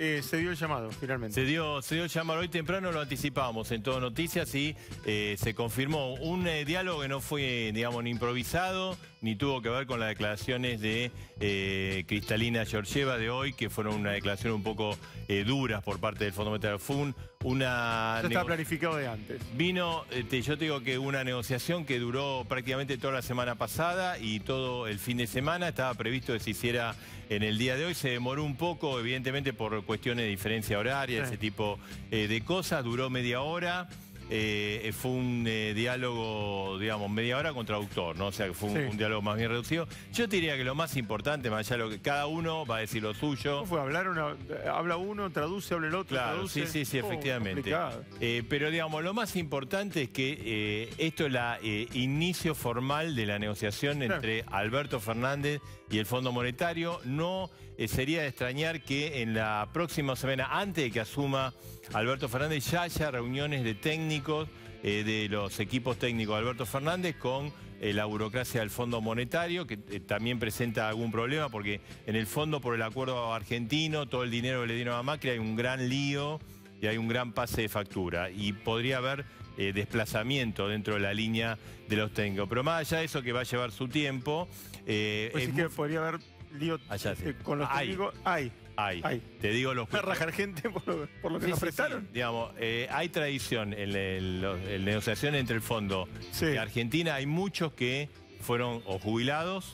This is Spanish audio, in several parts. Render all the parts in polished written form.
Se dio el llamado, finalmente. Se dio el llamado. Hoy temprano lo anticipábamos en Todo Noticias y se confirmó un diálogo que no fue, digamos, ni improvisado, ni tuvo que ver con las declaraciones de Kristalina Georgieva de hoy, que fueron una declaración un poco duras por parte del Fondo Monetario. Fue una... Ya estaba planificado de antes. Vino, yo te digo que una negociación que duró prácticamente toda la semana pasada y todo el fin de semana. Estaba previsto que se hiciera en el día de hoy. Se demoró un poco, evidentemente, por cuestiones de diferencia horaria, ese tipo de cosas. Duró media hora. Fue un diálogo, digamos, media hora con traductor, ¿no? O sea, que fue un diálogo más bien reducido. Yo te diría que lo más importante, más allá de lo que cada uno va a decir lo suyo. ¿Cómo fue? Habla uno, traduce, habla el otro, claro, traduce. Sí, efectivamente. Pero, digamos, lo más importante es que esto es el inicio formal de la negociación entre Alberto Fernández y el Fondo Monetario. No sería de extrañar que en la próxima semana, antes de que asuma Alberto Fernández, ya haya reuniones de técnicos, de los equipos técnicos de Alberto Fernández con la burocracia del Fondo Monetario, que también presenta algún problema porque en el fondo, por el acuerdo argentino, todo el dinero que le dieron a Macri, hay un gran lío y hay un gran pase de factura y podría haber desplazamiento dentro de la línea de los técnicos. Pero más allá de eso, que va a llevar su tiempo... pues sí que podría haber lío con los técnicos. Hay. Te digo los... ¿Una raja gente por lo que nos prestaron? Digamos, hay tradición en la negociación entre el fondo y Argentina. Hay muchos que fueron o jubilados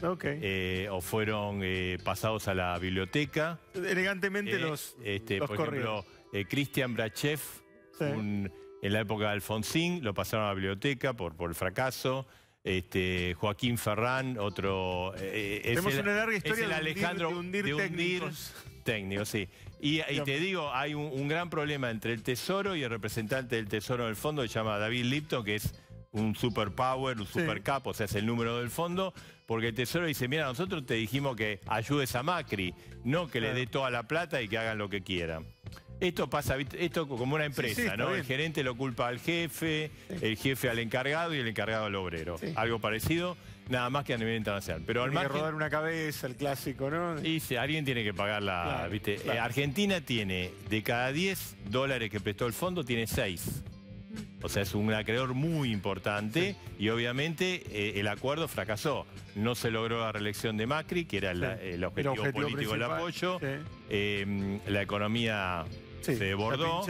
o fueron pasados a la biblioteca. Elegantemente los por ejemplo, Cristian Brachev, en la época de Alfonsín, lo pasaron a la biblioteca por el fracaso. Joaquín Ferrán, otro... Tenemos una larga historia es el Alejandro de hundir técnicos, sí. Y te digo, hay un gran problema entre el Tesoro y el representante del Tesoro del fondo, que se llama David Lipton, que es un superpower, un supercapo, o sea, es el número del fondo, porque el Tesoro dice, mira, nosotros te dijimos que ayudes a Macri, no que le dé toda la plata y que hagan lo que quieran. Esto pasa, esto como una empresa, ¿no? El gerente lo culpa al jefe, el jefe al encargado y el encargado al obrero. Algo parecido, nada más que a nivel internacional. Pero al margen, que rodar una cabeza, el clásico, ¿no? Y si alguien tiene que pagarla, ¿viste? Argentina tiene, de cada $10 que prestó el fondo, tiene 6. O sea, es un acreedor muy importante y obviamente el acuerdo fracasó. No se logró la reelección de Macri, que era el objetivo político del apoyo. La economía se desbordó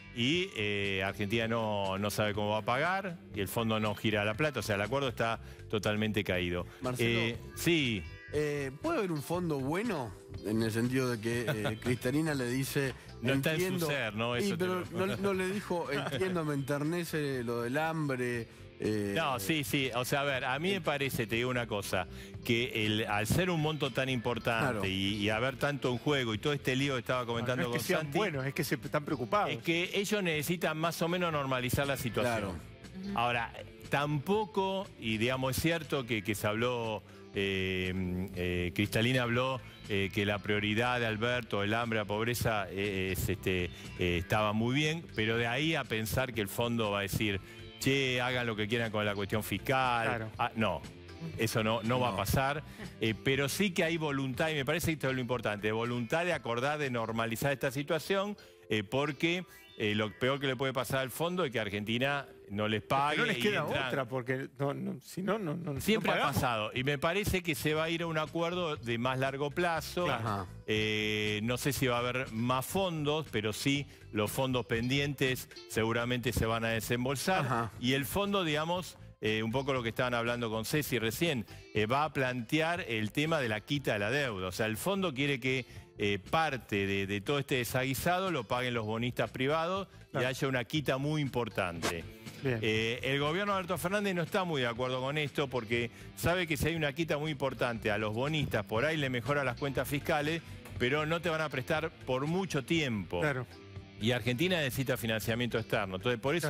y Argentina no sabe cómo va a pagar y el fondo no gira la plata. O sea, el acuerdo está totalmente caído. Marcelo, sí. ¿Puede haber un fondo bueno? En el sentido de que Kristalina le dice... No está en su ser, ¿no? Eso pero no le dijo, entiendo, me enternece lo del hambre... No, sí. O sea, a ver, a mí me parece, te digo una cosa, que al ser un monto tan importante y haber tanto en juego y todo este lío que estaba comentando con Santi... No es que sean buenos, es que se están preocupados. Es que ellos necesitan más o menos normalizar la situación. Ahora, tampoco, y digamos, es cierto que se habló... Kristalina habló que la prioridad de Alberto, el hambre, la pobreza, estaba muy bien, pero de ahí a pensar que el fondo va a decir, che, hagan lo que quieran con la cuestión fiscal. No, eso no va a pasar, pero sí que hay voluntad, y me parece que esto es lo importante, voluntad de acordar, de normalizar esta situación, porque lo peor que le puede pasar al fondo es que Argentina no les pague. No les queda otra, porque si no siempre ha pasado. Y me parece que se va a ir a un acuerdo de más largo plazo. No sé si va a haber más fondos, pero sí los fondos pendientes seguramente se van a desembolsar. Y el fondo, digamos... un poco lo que estaban hablando con Ceci recién, va a plantear el tema de la quita de la deuda. O sea, el fondo quiere que parte de todo este desaguisado lo paguen los bonistas privados y haya una quita muy importante. El gobierno de Alberto Fernández no está muy de acuerdo con esto porque sabe que si hay una quita muy importante a los bonistas, por ahí le mejora las cuentas fiscales, pero no te van a prestar por mucho tiempo. Y Argentina necesita financiamiento externo. Entonces, por eso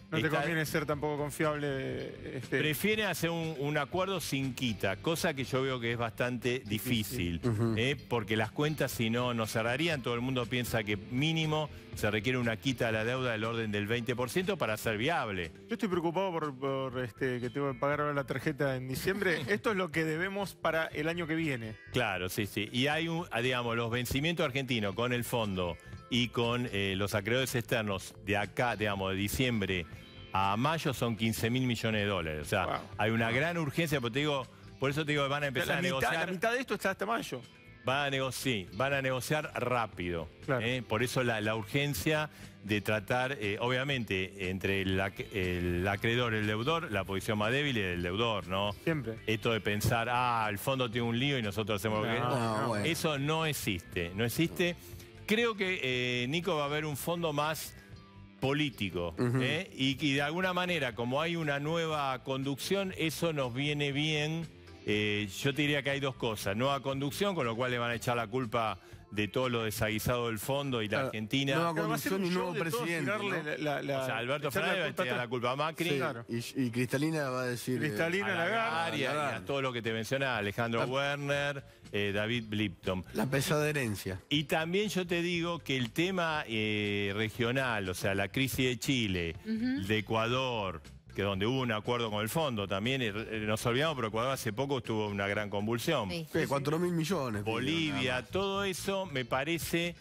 No te conviene ser tampoco confiable. Prefiere hacer un acuerdo sin quita, cosa que yo veo que es bastante difícil. Porque las cuentas, si no, no cerrarían. Todo el mundo piensa que mínimo se requiere una quita de la deuda del orden del 20% para ser viable. Yo estoy preocupado por que tengo que pagar ahora la tarjeta en diciembre. Esto es lo que debemos para el año que viene. Claro, sí, sí. Y hay, digamos, los vencimientos argentinos con el fondo y con los acreedores externos de acá, digamos, de diciembre a mayo son 15.000 millones de dólares. O sea, hay una gran urgencia, porque por eso te digo que van a empezar a negociar. La mitad de esto está hasta mayo. Van a negociar rápido. Claro. Por eso la urgencia de tratar, obviamente, entre el acreedor y el deudor, la posición más débil es el deudor, ¿no? Siempre. Esto de pensar, el fondo tiene un lío y nosotros hacemos lo que... Bueno. Eso no existe, no existe. Creo que, Nico, va a haber un fondo más político. Y de alguna manera, como hay una nueva conducción, eso nos viene bien. Yo te diría que hay dos cosas. Nueva conducción, con lo cual le van a echar la culpa de todo lo desaguisado del fondo y la Argentina. Nueva conducción y nuevo presidente. O sea, Alberto Fernández va a echar la culpa a Macri. Sí, claro. Y Cristalina va a decir... Cristalina, Lagarde. Y a todo lo que te menciona Alejandro Werner, David Lipton. La pesada herencia. Y también yo te digo que el tema regional, o sea, la crisis de Chile, de Ecuador, que donde hubo un acuerdo con el fondo también, nos olvidamos, pero Ecuador hace poco tuvo una gran convulsión. 4.000 millones. Bolivia, todo eso me parece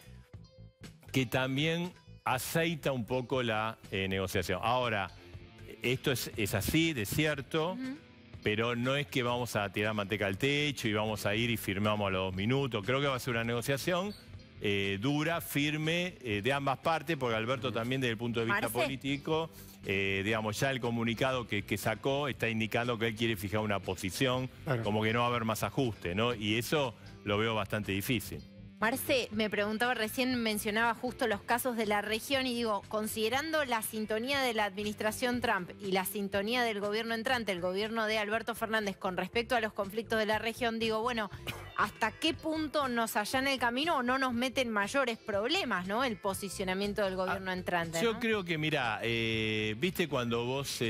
que también aceita un poco la negociación. Ahora, esto es así, de cierto, pero no es que vamos a tirar manteca al techo y vamos a ir y firmamos a los 2 minutos. Creo que va a ser una negociación dura, firme, de ambas partes, porque Alberto también desde el punto de vista político, digamos, ya el comunicado que sacó está indicando que él quiere fijar una posición, como que no va a haber más ajuste, ¿no? Y eso lo veo bastante difícil. Marce, me preguntaba recién, mencionaba justo los casos de la región y digo, considerando la sintonía de la administración Trump y la sintonía del gobierno entrante, el gobierno de Alberto Fernández con respecto a los conflictos de la región, digo, bueno, ¿hasta qué punto nos allana el camino o no nos meten mayores problemas, ¿no? El posicionamiento del gobierno entrante, Yo ¿no? creo que, mira, ¿viste cuando vos,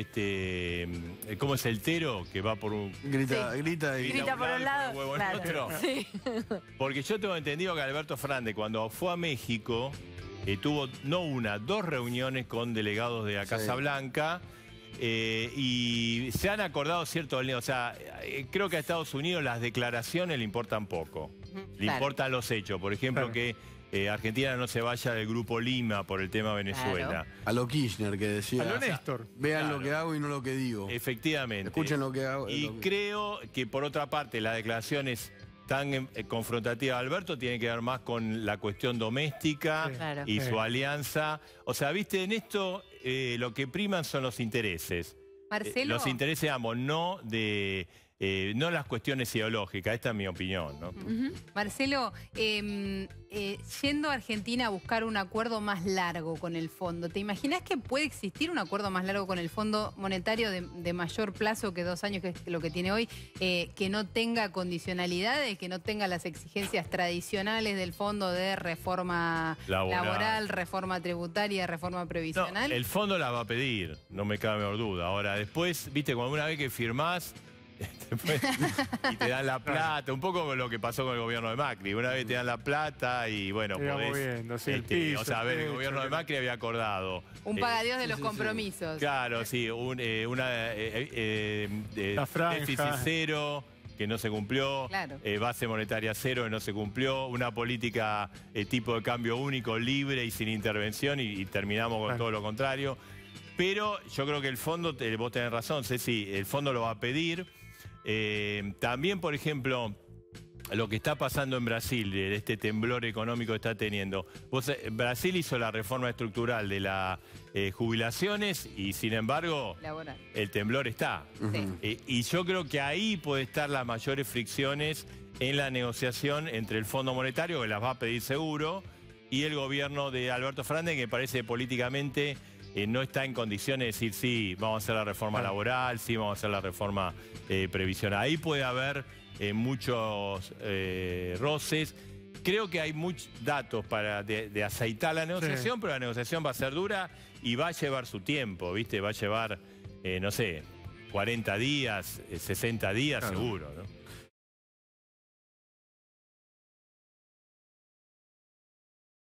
cómo es el tero que va por un... Grita por un lado, claro. Sí. Porque yo tengo entendido que Alberto Fernández, cuando fue a México, tuvo no una, 2 reuniones con delegados de la Casa Blanca y se han acordado ciertos... O sea, creo que a Estados Unidos las declaraciones le importan poco. Le importan los hechos. Por ejemplo, que Argentina no se vaya del Grupo Lima por el tema Venezuela. A lo Kirchner, que decía... A lo Néstor. Vean lo que hago y no lo que digo. Efectivamente. Escuchen lo que hago. Y creo que, por otra parte, las declaraciones tan confrontativa de Alberto tiene que ver más con la cuestión doméstica y su alianza. O sea, viste, en esto lo que priman son los intereses. Marcelo. Los intereses, ambos, no las cuestiones ideológicas. Esta es mi opinión, ¿no? Marcelo, yendo a Argentina a buscar un acuerdo más largo con el fondo, ¿te imaginas que puede existir un acuerdo más largo con el Fondo Monetario de mayor plazo que 2 años, que es lo que tiene hoy, que no tenga condicionalidades, que no tenga las exigencias tradicionales del fondo de reforma laboral, reforma tributaria, reforma previsional? No, el fondo la va a pedir, no me cabe menor duda. Ahora, después, viste, cuando una vez que firmás, y te dan la plata, un poco con lo que pasó con el gobierno de Macri. Una vez te dan la plata y bueno, podés... o sea, a ver, el gobierno de Macri había acordado... Un pagadíos de los compromisos. Claro, sí, déficit cero, que no se cumplió, base monetaria cero, que no se cumplió, una política tipo de cambio único, libre y sin intervención, y terminamos con todo lo contrario. Pero yo creo que el fondo, vos tenés razón, Ceci, el fondo lo va a pedir. También, por ejemplo, lo que está pasando en Brasil, este temblor económico que está teniendo. Brasil hizo la reforma estructural de las jubilaciones y, sin embargo, el temblor está. Y yo creo que ahí puede estar las mayores fricciones en la negociación entre el Fondo Monetario, que las va a pedir seguro, y el gobierno de Alberto Fernández, que parece políticamente... no está en condiciones de decir, sí, vamos a hacer la reforma laboral, sí, vamos a hacer la reforma previsional. Ahí puede haber muchos roces. creo que hay muchos datos para de aceitar la negociación, pero la negociación va a ser dura y va a llevar su tiempo, ¿viste? Va a llevar, no sé, 40 días, 60 días seguro, ¿no?